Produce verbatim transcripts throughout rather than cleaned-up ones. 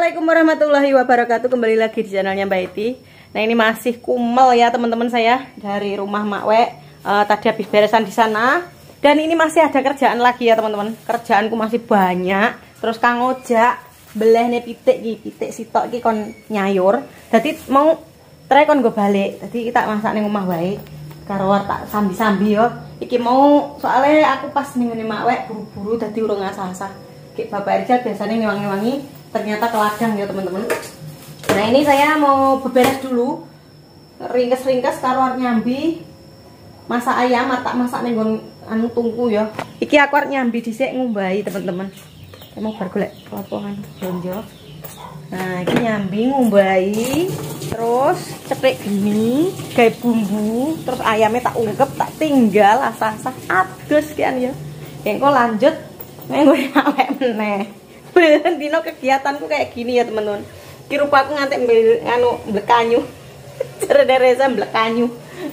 Assalamualaikum warahmatullahi wabarakatuh. Kembali lagi di channelnya Mbak Eti. Nah ini masih kumel ya teman-teman saya dari rumah Mak We. uh, Tadi habis beresan di sana. Dan ini masih ada kerjaan lagi ya teman-teman. Kerjaanku masih banyak. Terus Kang Ojak beleh nih pitik ki, pitik sitok ki kon nyayur. Jadi mau trek kon gue balik. Jadi kita masak nih rumah wae. Karo tak sambi-sambi yo. Iki mau soalnya aku pas ning ngene Mak We buru-buru dadi urung asah-asah. Kayak Bapak Rijal biasanya ngewangi-wangi, ternyata ke ladang ya teman-teman. Nah ini saya mau beberes dulu, ringkes-ringkes karo nyambi, masak ayam, tak masak nih anu tungku ya. Iki aku arep nyambi dhisik ngumbahi teman-teman. Saya mau bar golek lapangan blonjo. Nah iki nyambi ngumbahi, terus ceplek gini, gawe bumbu, terus ayamnya tak ungkep, tak tinggal asah-asah adus kian ya. Yang kok lanjut nek gue awek meneh. Ben dino kegiatanku kayak gini ya teman-teman. Ki rupaku ngantek anu blekanyu. Cerederesa blekanyu.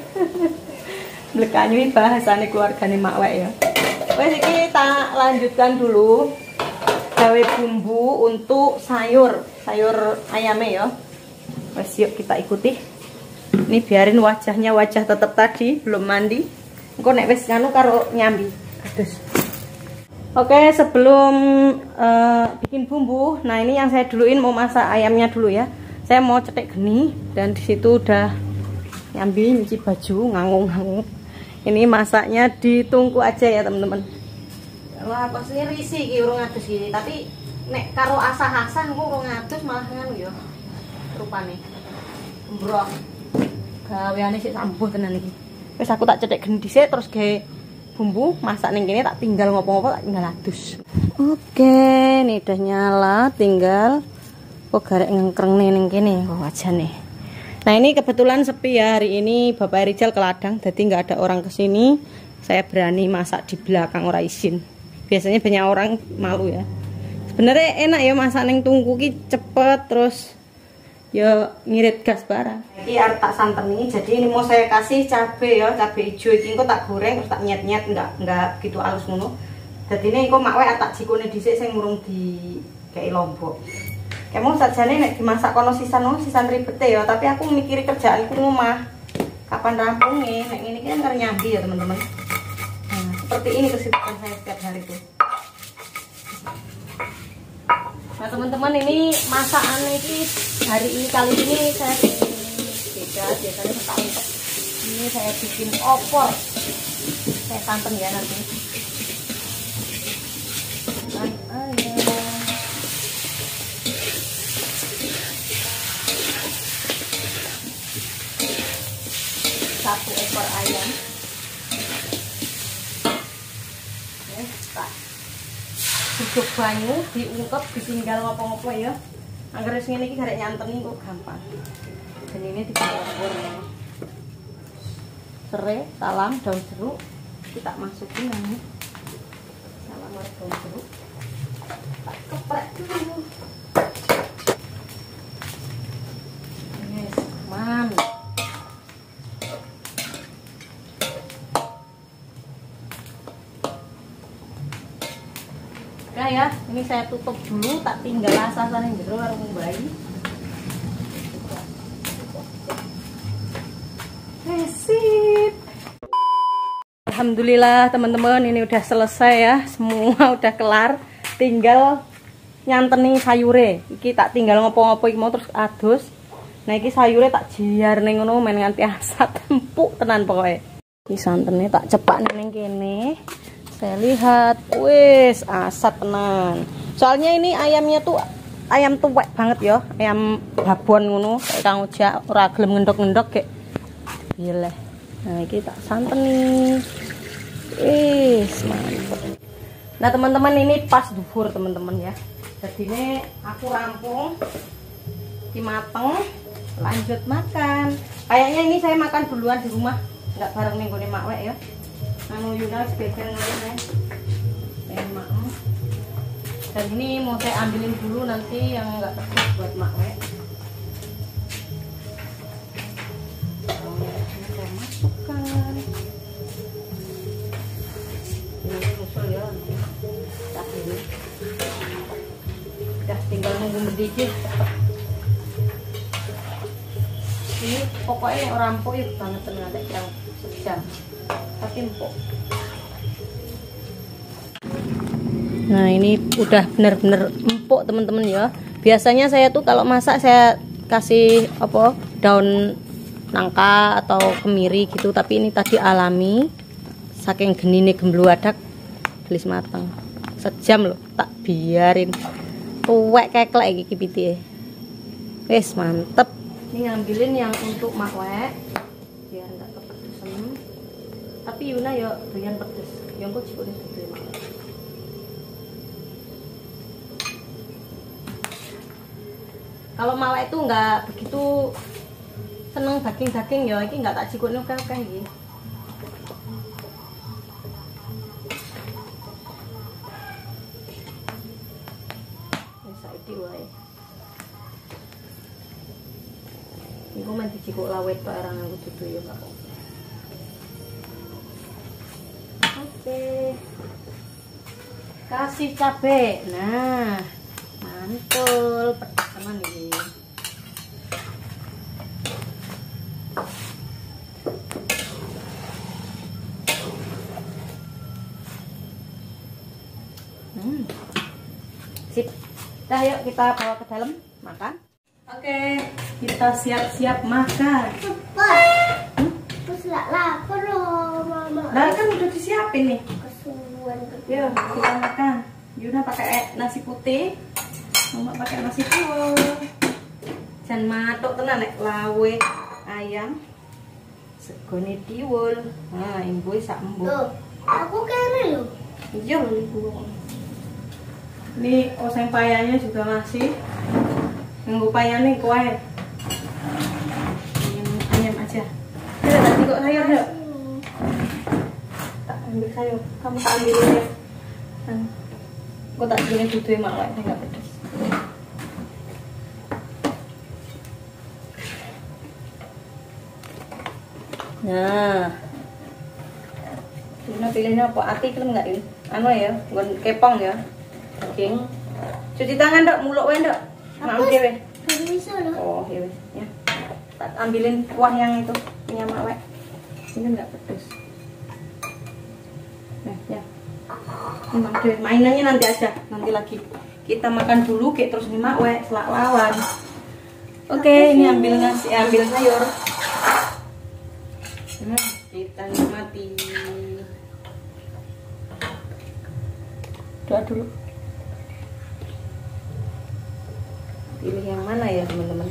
Blekanyu iki bahasane keluargane Mak We ya. Wes iki tak lanjutkan dulu gawe bumbu untuk sayur, sayur ayame ya. Wes yuk kita ikuti. Ini biarin wajahnya wajah tetap tadi, belum mandi. Engko nek wis nganu karo nyambi. Adus. Oke, sebelum uh, bikin bumbu, nah ini yang saya duluin mau masak ayamnya dulu ya. Saya mau cetek geni dan disitu udah nyambi nyuci baju ngangung-ngangung. Ini masaknya ditungku aja ya teman-teman. Wah, pastinya risih ki urung adus gini, tapi nek karo asah-asah engko urung adus malah nganu ya. Rupane. Mbrok. Gaweane sik sambuh tenan iki. Wis aku tak cetek geni dhisik terus gawe bumbu masak ning kene tak tinggal ngopo-ngopo tak tinggal adus. Oke, ini udah nyala, tinggal kok garek ngengkreng ning kene kok wajane. Nah, ini kebetulan sepi ya hari ini Bapak Rijal ke ladang, jadi nggak ada orang kesini. Saya berani masak di belakang ora izin. Biasanya banyak orang malu ya. Sebenarnya enak ya masak ning tungku ki cepet terus ya ngirit gas barang. Ini arep tak santeni, jadi ini mau saya kasih cabe ya, cabe hijau ini kok tak goreng terus tak nyet-nyet, enggak enggak gitu halus ngono. Jadi ini kok Mak We tak jikone dhisik sing murung di kayak lombok. Kayak mau sajane nek dimasak kono sisan no, sisan ribete ya, tapi aku mikiri kerjaanku rumah. Kapan rampungnya? Nek ini kan karo nyambi ya, teman-teman. Nah, seperti ini kesibukan saya setiap hari itu. Nah teman-teman, ini masakan ini hari ini kali ini saya bikin beda, biasanya suka untuk ini saya bikin opor, saya santan ya nanti. Dan ayam, satu ekor ayam, ya, tak. Cukup banyu diungkep ditinggal ngopo-ngopo ya. Angger wis ngene iki garek nyanteni kok gampang. Dan ini dicampur ya. Serai, salam, daun jeruk kita masukin ini. Salam daun jeruk. Tak keprek dulu. Yes, man. Nah ya, ini saya tutup dulu, tak tinggal asas-asas yang jero karo ngumbahi. Resip. Alhamdulillah teman-teman, ini udah selesai ya, semua udah kelar. Tinggal nyanteni sayure. Iki tak tinggal ngopo-ngopo iki mau terus adus. Nah iki sayure tak jiar ning ngono men nganti asat empuk tenan pokoknya. Iki santene tak cepak ning kene. Saya lihat, wis asat tenan. Soalnya ini ayamnya tuh ayam tuwek banget ya, ayam babon ngono, kayak Kang Ojak ora gelem ngendok-ngendok kayak. Gile. Nah, iki tak santeni. Wis, mantap. Nah, teman-teman ini pas duhur teman-teman ya. Jadi ini aku rampung, dimateng, lanjut makan. Kayaknya ini saya makan duluan di rumah, nggak bareng ning gone Mak We ya. Anu Yuna sebagian ngene ya. Maaf. Dan ini mau saya ambilin dulu nanti yang enggak tepat buat Mak We. Ini saya masukkan. Ini usul ya. Tak ini. Udah tinggal nunggu mendidih. Ini pokoknya orang empuk ya banget ternyata yang sejam. Tapi empuk. Nah ini udah bener-bener empuk teman-teman ya. Biasanya saya tuh kalau masak saya kasih apa daun nangka atau kemiri gitu, tapi ini tadi alami saking genine gembluadak gelis mateng sejam loh tak biarin tuwek keklek iki pitike. Wes mantep. Ini ngambilin yang untuk makwek biar enggak kepedesan. Tapi Yuna ya doyan pedes. Yang kok cikune gede banget. Kalau mawek itu enggak begitu seneng daging-daging ya, ini enggak tak cikukne akeh iki. Wis saiki wae. Iku men dicikuk lawet tok ora nganggo dudu ya, Pak. Oke. Kasih cabe. Nah, mantul pedes teman iki. Hmm. Sip. Dah yuk kita bawa ke dalam makan. Oke, kita siap-siap makan. Cepat. Hmm? Terus gak lapar loh, Mama. Nah, kan udah disiapin nih. Kesuwen. Yuk, kita makan. Yuna pakai nasi putih. Mama pakai nasi tiwul. Jan matok tenan nek lawe ayam. Segone tiwul. Nah, imbu sak embu. Tuh, aku kene loh. Iya lho ibu. Ini oseng payanya juga masih. Yang upayanya kue. Ayam, ayam aja. Kita tadi kok sayur yuk. Tak ambil sayur. Kamu tak ambilin ya. Kok tak ambilin dudu mak wae enggak pedes. Nah. Ini pilihnya apa? Ati kelem enggak ini? Anu ya, nggon kepong ya. Oke. Cuci tangan dok, muluk wae dok. Mau dhewe. Bisa loh. Oh, ya wes ya. Tak ambilin kuah yang itu punya mak wek. Ini enggak pedes. Nah, ya. Ini deh, mainannya nanti aja, nanti lagi. Kita makan dulu kayak terus nih mak wek selak lawan. Oke, ini ambil nasi, ambil sayur. Nah, kita nikmati. Doa dulu. Pilih yang mana ya teman-teman?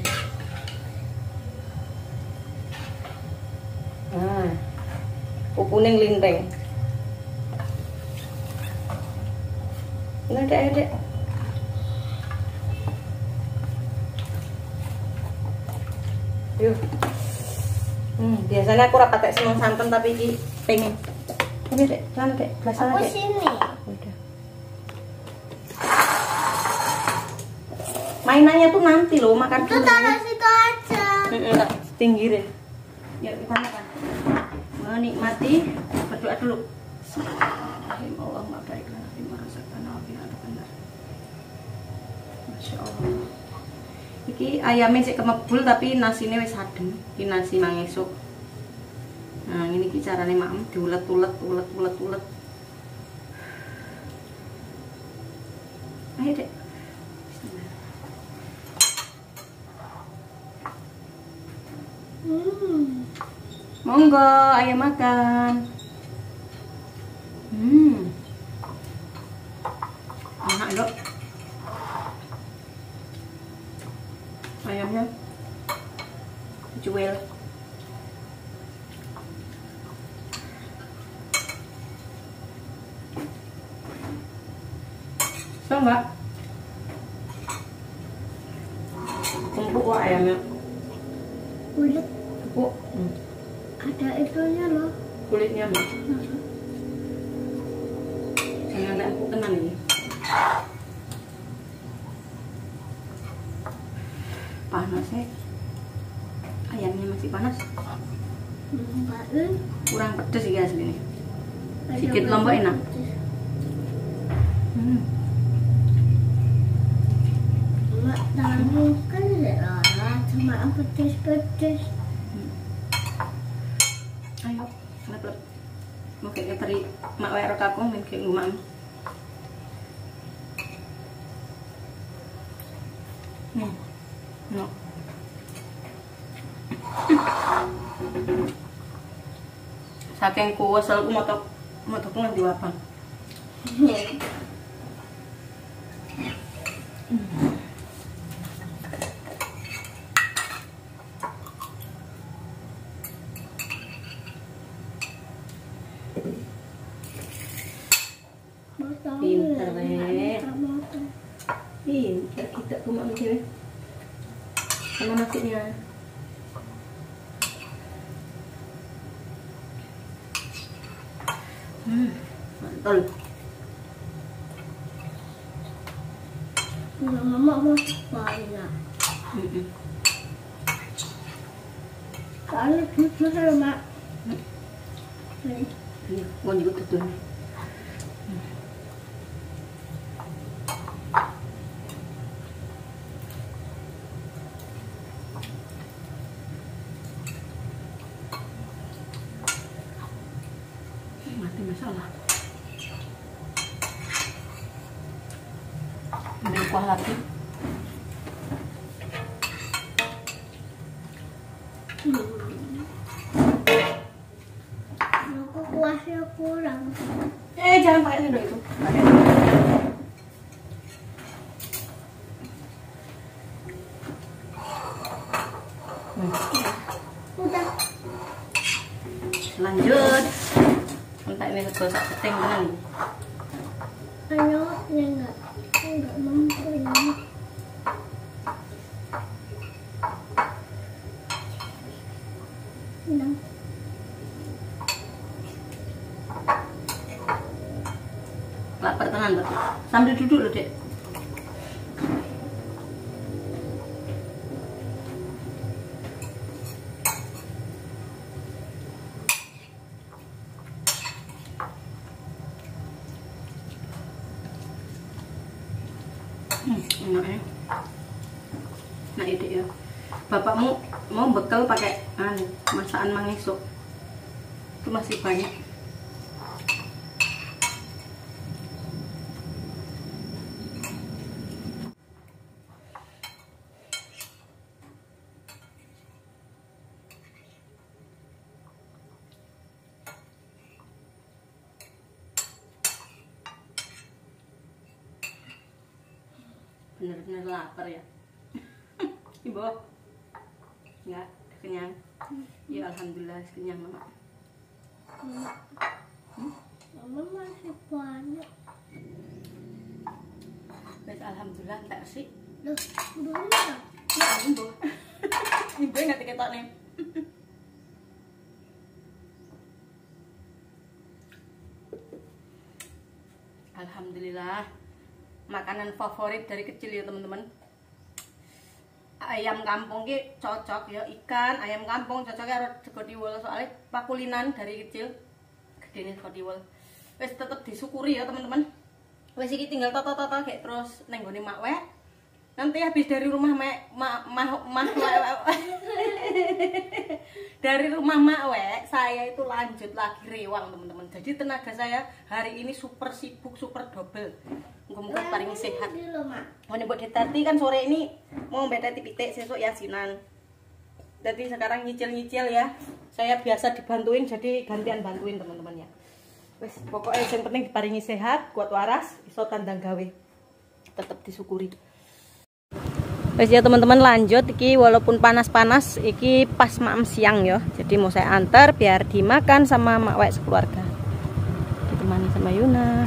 Nah, kuning linteng. Ini dek, dek. Yuk. Hmm, biasanya aku rapat seneng santan tapi ini pengen. Ini dek, sana dek, belah sana Aku dek. sini. Udah. Mainannya tuh nanti loh, makan Itu dulu. taruh situ aja. Enggak, pinggirin. Yuk kita makan. Menikmati, berdoa dulu. Allah ma baiklah fi ma razaqtana wa qina adzabannar. Masya Allah. Iki ayamnya sik kemebul tapi nasine wis adem. Iki nasi mangesuk. Nah, ini ki carane maem diulet-ulet, ulet-ulet, ulet. Ayo, Dek. Hmm. Monggo, ayo makan. Hmm. Enak, Dok. Ayamnya jual. So enggak? Empuk kok ayamnya. Kulit Empuk. Hmm. ada itunya loh. Kulitnya mbak. Jangan ada empuk tenan ini. Panasnya. Ayamnya masih panas. Enggak, eh. Kurang pedes sih guys ini. Ada Sedikit berapa lombok enak. pedes? Hmm. Enggak. pedes-pedes. Ayo, lep-lep. Mau kayak tadi mak wae karo kakung men kayak ngumam. Nih. No. Saking kuwes aku motok motokku nganti wabang. Pinter rek. Pinter kita kumang cewek. Sama nasinya. Hmm, mantul. Mama mau banyak. Mm-mm. Kalau jujur ya mak. Iya, mau juga tuh. Mati masalah. Ambil kuah lagi. Aku kuahnya kurang. Eh, jangan pakai sendok itu. Pakai. Hmm. Udah. Lanjut. Entah ini kegosak peting tenan. Ayo, ya enggak. Enggak mampu ini. Nah. Lapar tenan tuh. Sambil duduk loh, Dek. Hmm, enak ya. Nah itu ya. Bapakmu mau bekal pakai anu, masakan mangisuk. Itu masih banyak. Bener-bener lapar ya. Ibu enggak kenyang. Ya alhamdulillah kenyang mama. Hmm? Mama masih banyak. Baik alhamdulillah enggak sih. Loh, belum ya? Ya ibu. Ibu enggak diketok nih. Alhamdulillah. Makanan favorit dari kecil ya teman-teman. Ayam kampung ki cocok ya, ikan ayam kampung cocoknya karo sego tiwul soalnya pakulinan dari kecil gedene sego tiwul. Wis tetep disyukuri ya teman-teman. Wis iki tinggal toto-toto kayak terus neng gone mak wek. Nanti habis dari rumah mek mak mah mah dari rumah mak wek saya itu lanjut lagi rewang teman-teman. Jadi tenaga saya hari ini super sibuk, super double. Muga-muga paling sehat. Mau nyebut ditati kan sore ini mau mbetati pitik sesuk yasinan. Jadi sekarang nyicil-nyicil ya. Saya biasa dibantuin jadi gantian bantuin teman-teman ya. Wes pokoknya yang penting diparingi sehat, kuat waras, iso tandang gawe. Tetap disyukuri. Wes ya teman-teman lanjut iki walaupun panas-panas iki pas maam siang ya. Jadi mau saya antar biar dimakan sama mak wek sekeluarga. Ditemani sama Yuna.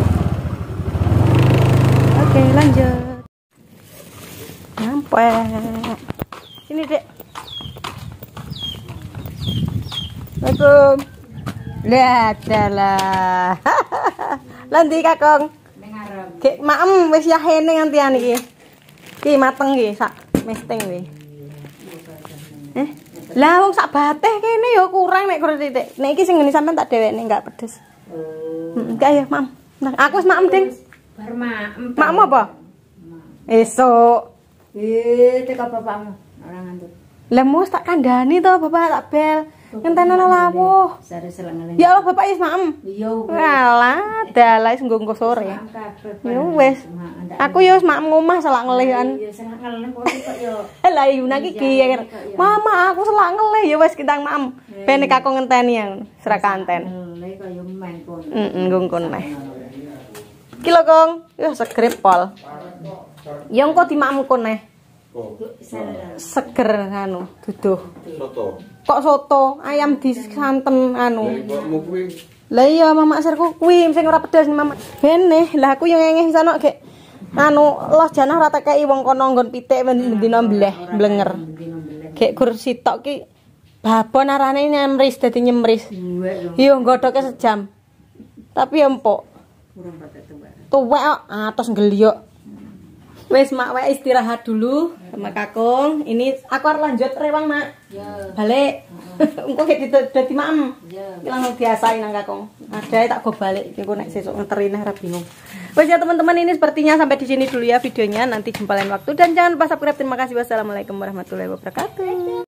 Oke lanjut. Nyampe. Sini Dek. Assalamualaikum. Lihat adalah. Lanti kakong. Kek maem wis yahene ngantian iki. Ki mateng ki sak mesting ki. Eh, lah wong sak bateh kene ya kurang nek kurang titik. Nek iki sing ngene sampean tak dhewekne enggak pedes. Heeh. Enggak ya, Mam. Nah, aku wis maem, Ding. Bar maem. Makmu apa? Esok. Eh, teka bapakmu. Ora ngandut. Lemus tak kandani to bapak tak bel. Ngenteni lawuh. Ya Allah bapak is maem. Iya. Alah, dalah wis nggo sore. Ya wis. Aku ya wis maem ngomah selak ngelih kan. Iya, selak ngelih kok yo. Lah Yuna iki kiyer. Mama aku selak ngelih ya wis kitang maem. Ben nek aku ngenteni ya serak kanten. Ngelih kaya men kon. Heeh, ngongkon meh. Iki lho Kong, ya seger pol. Ya engko dimaem kon neh. Seger anu duduh. Soto. Kok soto, ayam disanten anu. Lah iya mamak serku kuwi sing ora pedes mamak. Bene, lah aku yo ngengeh sono gek anu los janah ora tekeki wong kono nggon pitik mendina mbleh, blenger. Gek gur sitok ki babon arane nyemris dadi nyemris. Yo nggodhoke sejam. Tapi ya empuk. Tuwek kok atos nggeliok. Wes mak wae istirahat dulu sama Kakung. Ini aku harus lanjut rewang mak. Ya. Balik. Engko gek dadi maem. Ya. Iki langsung biasain nang Kakung. Adae tak go balik iki engko nek sesuk ngeterineh ra bingung. Wes ya teman-teman ini sepertinya sampai di sini dulu ya videonya. Nanti jumpa lain waktu dan jangan lupa subscribe. Terima kasih. Wassalamualaikum warahmatullahi wabarakatuh.